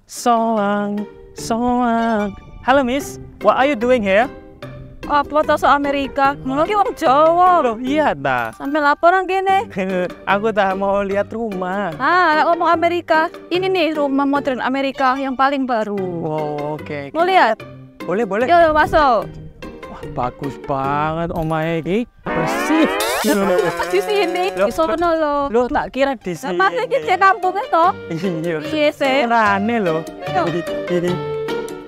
Soang, soang. Halo Miss, what are you doing here? Apa tau so Amerika? Ngono ki wong Jawa. Loh, iya ta. Sampai laporan gini. Aku tak mau lihat rumah. Ah, ngomong Amerika. Ini nih rumah modern Amerika yang paling baru. Wow, oke. Mau lihat? Boleh, boleh. Yuk, masuk. Wah, bagus banget omahe iki. Bersih. Di sini. Di sono lo. Loh, tak kira di sini. Mas iki cek kampung itu. Iya. Iya sih. Rane loh. Yuk. Ini.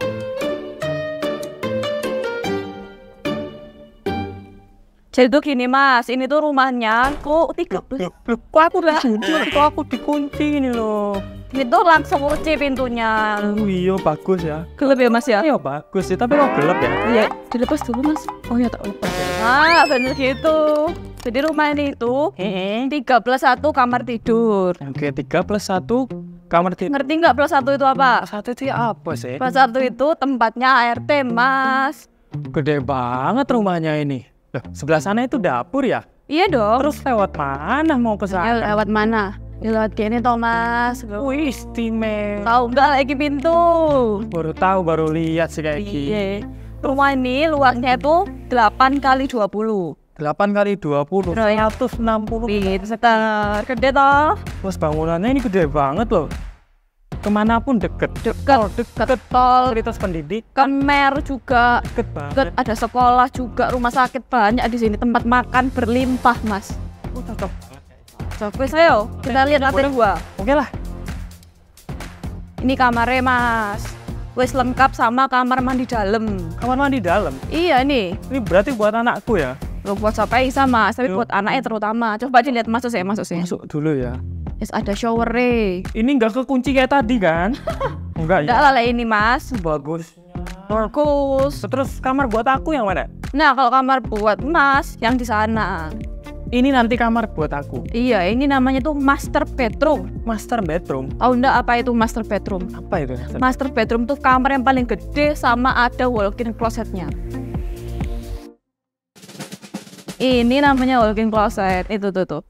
Jadi tuh gini Mas, ini tuh rumahnya kok 13. Loh, kok aku dikunci? Kok aku dikunci ini loh. Ini tuh langsung kunci pintunya. Oh iya, bagus ya. Gelap ya Mas ya? Iya, bagus sih, tapi kok gelap ya? Iya, dilepas dulu Mas. Oh ya tak lepas. Ah, bener gitu. Jadi rumah ini itu 3+1 kamar tidur. Oke, 3+1 kamar tidur. Ngerti nggak plus 1 itu apa? Satu itu ya apa sih? Plus 1 itu tempatnya ART Mas. Gede banget rumahnya ini. Loh, sebelah sana itu dapur ya? Iya dong. Terus lewat mana mau ke Ya, sana? lewat mana? Ya, lewat gini toh Mas. Wih, istimewa. Tahu nggak lagi pintu? Baru tahu, baru lihat sih kayak gini. Iya. Rumah ini luasnya itu 8x20. 8x20, Royal 160. Pinter, gede toh? Terus bangunannya ini gede banget loh. Kemanapun deket. Deket tol, Fasilitas pendidik kemer juga. deket banget. Deket, ada sekolah juga, rumah sakit banyak di sini, tempat makan berlimpah Mas. Oh, cocok. Coba ayo kita lihat lantai 2. Oke lah. Ini kamarnya Mas. Wes lengkap sama kamar mandi dalam. Kamar mandi dalam. Iya nih. Ini berarti buat anakku ya? Lo buat siapa bisa Mas, tapi Yuk. buat anaknya terutama. Coba dilihat masuk sih, masuk sih. Masuk dulu ya. Yes, ada shower-nya. Ini nggak kekunci kayak tadi kan? Enggak Enggak ya? lah ini Mas. Bagus. Bagus. Terus kamar buat aku yang mana? Nah, kalau kamar buat Mas yang di sana. Ini nanti kamar buat aku. Iya, ini namanya tuh master bedroom. Master bedroom. Tahu enggak apa itu master bedroom? Apa itu? Master bedroom tuh kamar yang paling gede sama ada walk-in closetnya. Ini namanya walk-in closet. Itu tuh.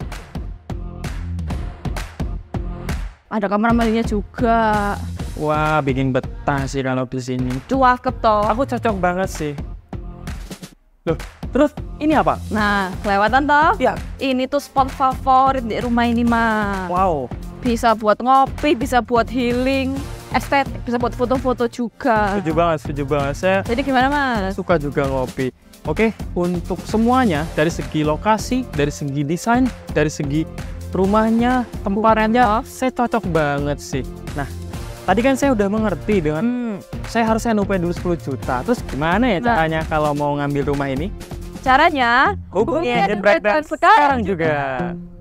Ada kamar mandinya juga. Wah, bikin betah sih kalau di sini. Cakep toh. Aku cocok banget sih. Loh, terus ini apa? Nah, kelewatan toh? Ya. Ini tuh spot favorit di rumah ini, Mas. Wow. Bisa buat ngopi, bisa buat healing, estetik, bisa buat foto-foto juga. Setuju banget. Saya Jadi gimana, Mas? suka juga ngopi. Oke, untuk semuanya dari segi lokasi, dari segi desain, dari segi rumahnya, tempatnya, saya cocok banget sih. Nah, tadi kan saya udah mengerti dengan saya harusnya nupain dulu 10 juta. Terus gimana ya caranya kalau mau ngambil rumah ini? Caranya Hubungi hubungi Agent Bright Agent Bright sekarang juga.